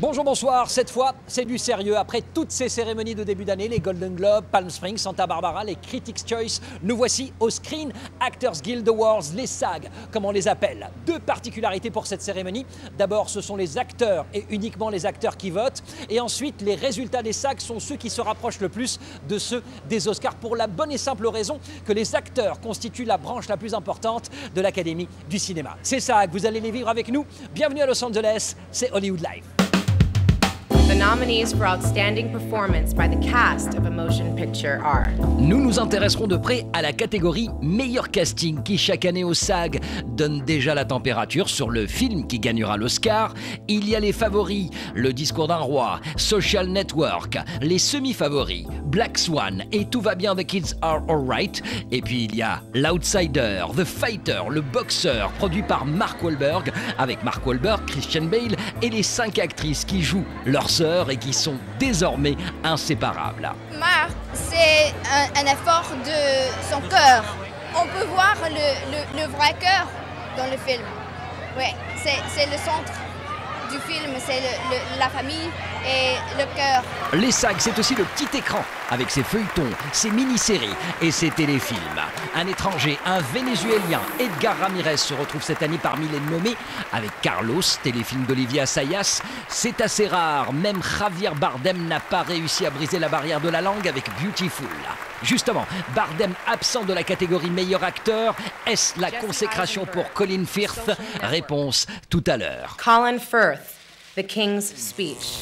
Bonjour, bonsoir. Cette fois, c'est du sérieux. Après toutes ces cérémonies de début d'année, les Golden Globes, Palm Springs, Santa Barbara, les Critics' Choice, nous voici au Screen Actors Guild Awards, les SAG, comme on les appelle. Deux particularités pour cette cérémonie. D'abord, ce sont les acteurs et uniquement les acteurs qui votent. Et ensuite, les résultats des SAG sont ceux qui se rapprochent le plus de ceux des Oscars, pour la bonne et simple raison que les acteurs constituent la branche la plus importante de l'Académie du cinéma. C'est SAG, vous allez les vivre avec nous. Bienvenue à Los Angeles, c'est Hollywood Live. The nominees for Outstanding Performance by the cast of a motion picture are... Nous nous intéresserons de près à la catégorie Meilleur casting qui, chaque année au SAG, donne déjà la température sur le film qui gagnera l'Oscar. Il y a les favoris, Le Discours d'un roi, Social Network, les semi-favoris, Black Swan et Tout va bien, The Kids Are Alright. Et puis il y a L'Outsider, The Fighter, Le Boxeur, produit par Mark Wahlberg, avec Mark Wahlberg, Christian Bale et les 5 actrices qui jouent leurs sœurs et qui sont désormais inséparables. Mark, c'est un effort de son cœur. On peut voir le vrai cœur dans le film. Oui, c'est le centre du film, c'est la famille et le cœur. Les SAG, c'est aussi le petit écran, avec ses feuilletons, ses mini-séries et ses téléfilms. Un étranger, un Vénézuélien, Edgar Ramirez, se retrouve cette année parmi les nommés, avec Carlos, téléfilm d'Olivier Assayas. C'est assez rare, même Javier Bardem n'a pas réussi à briser la barrière de la langue avec Beautiful. Justement, Bardem absent de la catégorie meilleur acteur, est-ce la consécration pour Colin Firth? Réponse tout à l'heure. Colin Firth, The King's Speech.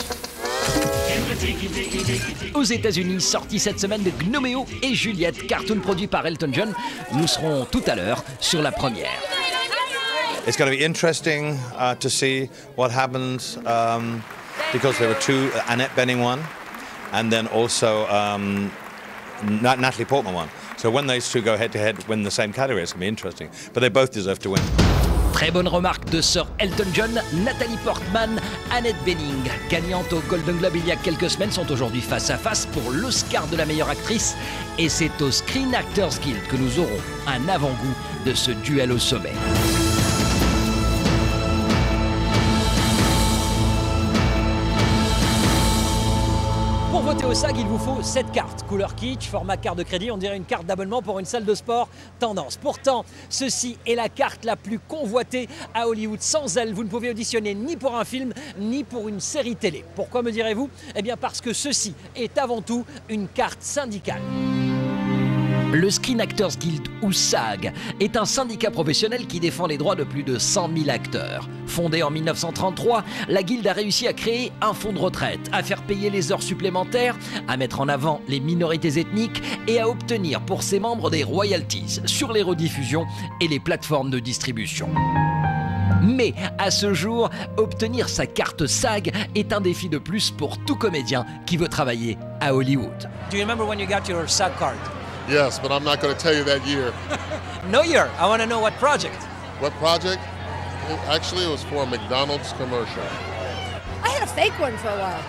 Aux États-Unis, sorti cette semaine de Gnomeo et Juliette, cartoon produit par Elton John. Nous serons tout à l'heure sur la première. It's going to be interesting to see what happens because there were two, Annette Bening won, and then also Natalie Portman won. So when those two go head-to-head, win the same category, it's going to be interesting. But they both deserve to win. Très bonne remarque de Sir Elton John, Nathalie Portman, Annette Bening, gagnantes au Golden Globe il y a quelques semaines, sont aujourd'hui face à face pour l'Oscar de la meilleure actrice. Et c'est au Screen Actors Guild que nous aurons un avant-goût de ce duel au sommet. Pour voter au SAG, il vous faut 7 cartes. Couleur kitsch, format carte de crédit, on dirait une carte d'abonnement pour une salle de sport tendance. Pourtant, ceci est la carte la plus convoitée à Hollywood. Sans elle, vous ne pouvez auditionner ni pour un film, ni pour une série télé. Pourquoi, me direz-vous? Eh bien parce que ceci est avant tout une carte syndicale. Le Screen Actors Guild, ou SAG, est un syndicat professionnel qui défend les droits de plus de 100 000 acteurs. Fondé en 1933, la Guilde a réussi à créer un fonds de retraite, à faire payer les heures supplémentaires, à mettre en avant les minorités ethniques et à obtenir pour ses membres des royalties sur les rediffusions et les plateformes de distribution. Mais à ce jour, obtenir sa carte SAG est un défi de plus pour tout comédien qui veut travailler à Hollywood. Do you remember when you got your SAG card? Yes, but I'm not going to tell you that year. No year. I want to know what project. What project? Actually, it was for a McDonald's commercial. I had a fake one for a while.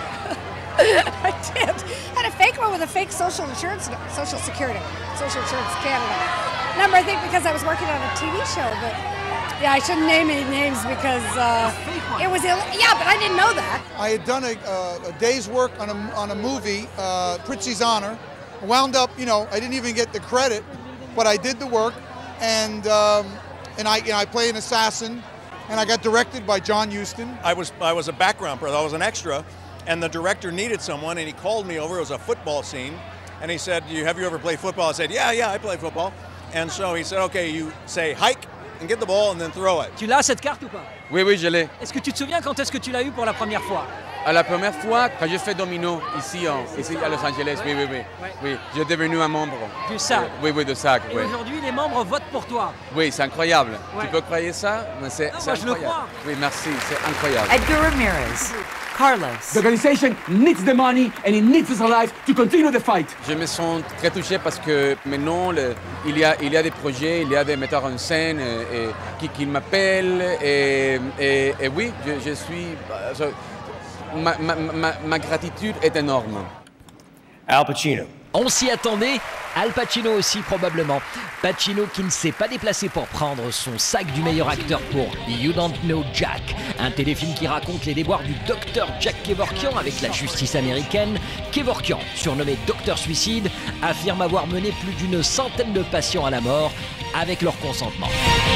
I did. I had a fake one with a fake Social Security, Social Insurance Canada number, I think, because I was working on a TV show. But yeah, I shouldn't name any names because it was yeah, but I didn't know that. I had done a day's work on a movie, Pritzi's Honor. Wound up, you know, I didn't even get the credit, but I did the work, and I play an assassin, and I got directed by John Huston. I was a background person. I was an extra, and the director needed someone, and he called me over. It was a football scene, and he said, "Have you ever played football?" I said, "Yeah, I play football." And so he said, "Okay, you say hike and get the ball and then throw it." Tu l'as cette carte ou pas? Oui, je l'ai. Est-ce que tu te souviens quand est-ce que tu l'as eu pour la première fois? À la première fois, quand j'ai fait Domino ici à Los Angeles, oui, j'ai devenu un membre. Du SAG? Oui, de SAG. Et aujourd'hui, les membres votent pour toi? Oui, c'est incroyable. Ouais. Tu peux croire ça? C'est incroyable. Je le crois. Oui, merci, c'est incroyable. Edgar Ramirez, Carlos. The organization needs the money and it needs us alive to continue the fight. Je me sens très touché parce que maintenant, il y a des projets, il y a des metteurs en scène qui m'appellent et oui, je suis... Ma gratitude est énorme. Al Pacino, On s'y attendait, Al Pacino aussi probablement. Pacino qui ne s'est pas déplacé pour prendre son sac du meilleur acteur pour You Don't Know Jack, un téléfilm qui raconte les déboires du docteur Jack Kevorkian avec la justice américaine. Kevorkian, surnommé Docteur Suicide, affirme avoir mené plus d'une centaine de patients à la mort avec leur consentement.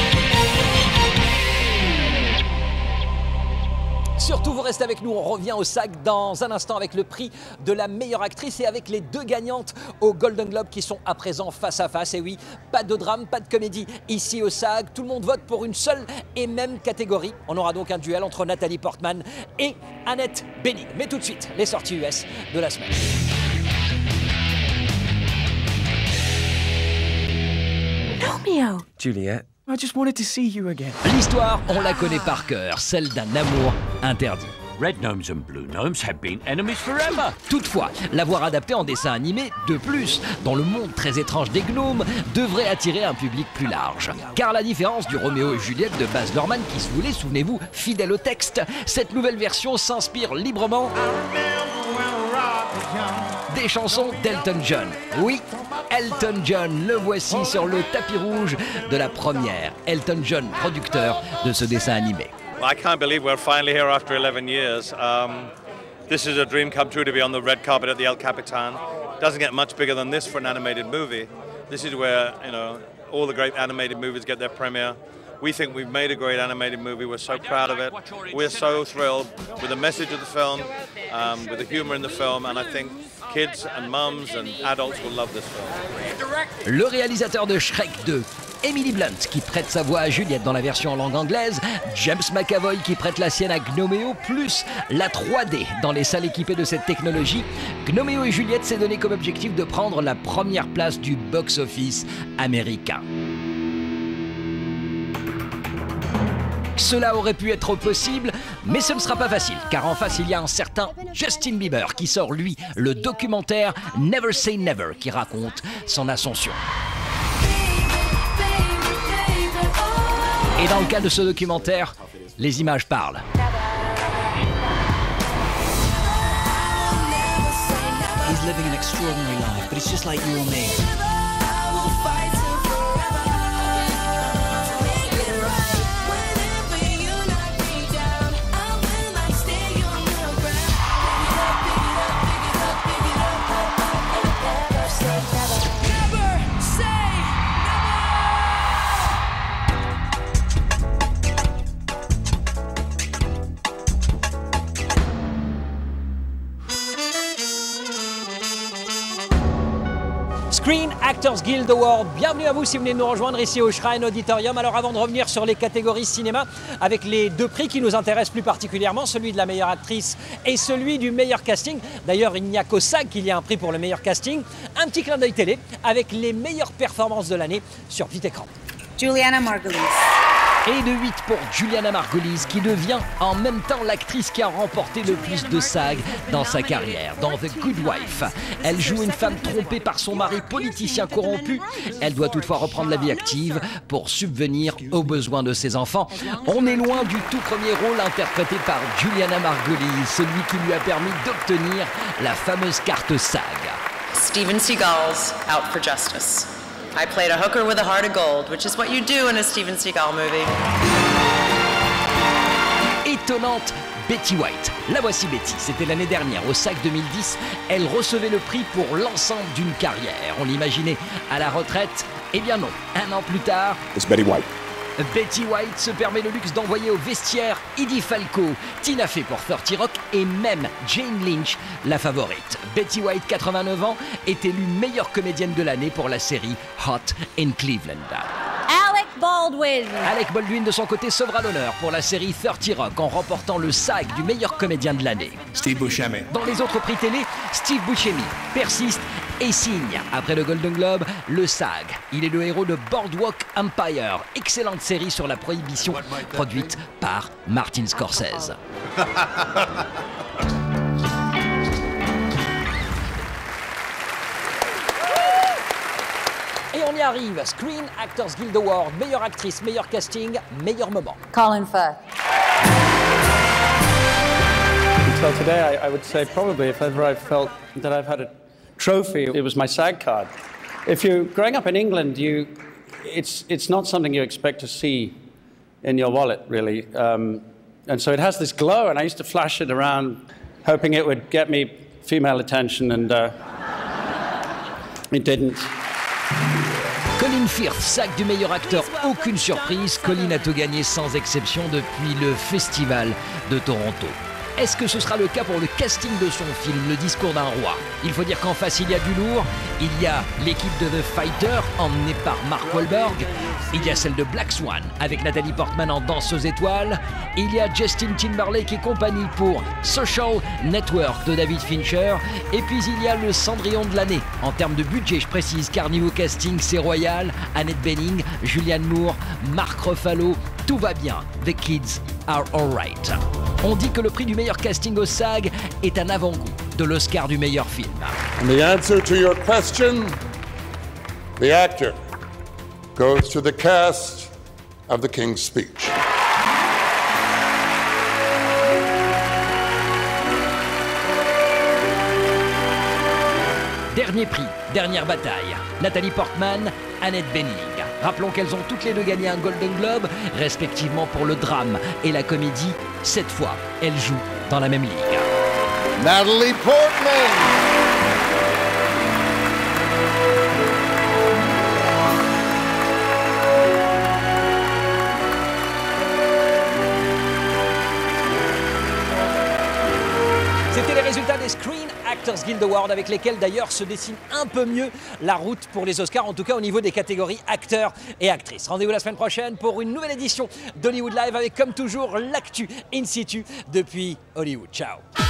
Surtout, vous restez avec nous, on revient au SAG dans un instant avec le prix de la meilleure actrice et avec les 2 gagnantes au Golden Globe qui sont à présent face à face. Et oui, pas de drame, pas de comédie ici au SAG, tout le monde vote pour une seule et même catégorie. On aura donc un duel entre Nathalie Portman et Annette Bening. Mais tout de suite, les sorties US de la semaine. Romeo! Juliet, I just wanted to see you again. L'histoire, on la connaît par cœur, celle d'un amour interdit. Red gnomes and blue gnomes have been enemies forever. Toutefois, l'avoir adapté en dessin animé, de plus, dans le monde très étrange des gnomes, devrait attirer un public plus large. Car la différence du Roméo et Juliette de Baz Luhrmann qui se voulait, souvenez-vous, fidèle au texte, cette nouvelle version s'inspire librement des chansons d'Elton John. Oui, Elton John, le voici sur le tapis rouge de la première. Elton John, producteur de ce dessin animé. I can't believe we're finally here after 11 years. This is a dream come true to be on the red carpet at the El Capitan. Doesn't get much bigger than this for an animated movie. This is where, you know, all the great animated movies get their premiere. We think we've made a great animated movie. We're so proud of it. We're so thrilled with the message of the film, with the humor in the film, and I think kids and mums and adults will love this film. Le réalisateur de Shrek 2, Emily Blunt qui prête sa voix à Juliette dans la version en langue anglaise, James McAvoy qui prête la sienne à Gnoméo, plus la 3D dans les salles équipées de cette technologie, Gnoméo et Juliette s'est donné comme objectif de prendre la première place du box-office américain. Cela aurait pu être possible, mais ce ne sera pas facile, car en face il y a un certain Justin Bieber qui sort lui le documentaire Never Say Never qui raconte son ascension. Et dans le cas de ce documentaire, les images parlent. He's living an extraordinary life, but it's just like you or me. Screen Actors Guild Award, bienvenue à vous si vous venez de nous rejoindre ici au Shrine Auditorium. Alors avant de revenir sur les catégories cinéma, avec les 2 prix qui nous intéressent plus particulièrement, celui de la meilleure actrice et celui du meilleur casting. D'ailleurs, il n'y a qu'au SAG qu'il y a un prix pour le meilleur casting. Un petit clin d'œil télé avec les meilleures performances de l'année sur petit écran. Juliana Margulies. Et de 8 pour Juliana Margulies qui devient en même temps l'actrice qui a remporté le plus de SAG dans sa carrière. Dans The Good Wife, elle joue une femme trompée par son mari politicien corrompu. Elle doit toutefois reprendre la vie active pour subvenir aux besoins de ses enfants. On est loin du tout premier rôle interprété par Juliana Margulies, celui qui lui a permis d'obtenir la fameuse carte SAG. Steven Seagal's Out for Justice. I played a hooker with a heart of gold, which is what you do in a Steven Seagal movie. Étonnante Betty White. La voici Betty, c'était l'année dernière au SAG 2010. Elle recevait le prix pour l'ensemble d'une carrière. On l'imaginait à la retraite. Eh bien non, un an plus tard... It's Betty White. Betty White se permet le luxe d'envoyer au vestiaire Edie Falco, Tina Fey pour 30 Rock et même Jane Lynch, la favorite. Betty White, 89 ans, est élue meilleure comédienne de l'année pour la série Hot in Cleveland. Alec Baldwin. Alec Baldwin, de son côté, sauvera l'honneur pour la série 30 Rock en remportant le SAG du meilleur comédien de l'année. Steve Buscemi. Dans les autres prix télé, Steve Buscemi persiste et signe, après le Golden Globe, le SAG. Il est le héros de Boardwalk Empire, excellente série sur la prohibition produite par Martin Scorsese. Et on y arrive, Screen Actors Guild Award, meilleure actrice, meilleur casting, meilleur moment. Colin Firth. Until today, I would say probably if ever I felt that I've had trophy. It was my SAG card. If you're growing up in England, it's not something you expect to see in your wallet, really. And so it has this glow, and I used to flash it around, hoping it would get me female attention, and it didn't. Colin Firth, SAG du meilleur acteur, aucune surprise, Colin a tout gagné sans exception depuis le Festival de Toronto. Est-ce que ce sera le cas pour le casting de son film, Le Discours d'un roi? Il faut dire qu'en face, il y a du lourd. Il y a l'équipe de The Fighter, emmenée par Mark Wahlberg. Il y a celle de Black Swan, avec Nathalie Portman en danseuse étoile. Il y a Justin Timberlake et compagnie pour Social Network de David Fincher. Et puis il y a le Cendrillon de l'année, en termes de budget, je précise, car niveau casting, c'est royal. Annette Bening, Julianne Moore, Mark Ruffalo, tout va bien. The kids are alright. On dit que le prix du meilleur casting au SAG est un avant-goût de l'Oscar du meilleur film. And the answer to your question, the actor, goes to the cast of The King's Speech. Dernier prix, dernière bataille. Nathalie Portman, Annette Bening. Rappelons qu'elles ont toutes les deux gagné un Golden Globe, respectivement pour le drame et la comédie. Cette fois, elles jouent dans la même ligue. Natalie Portman! C'était les résultats des Screen Actors Guild Awards, avec lesquels d'ailleurs se dessine un peu mieux la route pour les Oscars, en tout cas au niveau des catégories acteurs et actrices. Rendez-vous la semaine prochaine pour une nouvelle édition d'Hollywood Live avec comme toujours l'actu in situ depuis Hollywood. Ciao.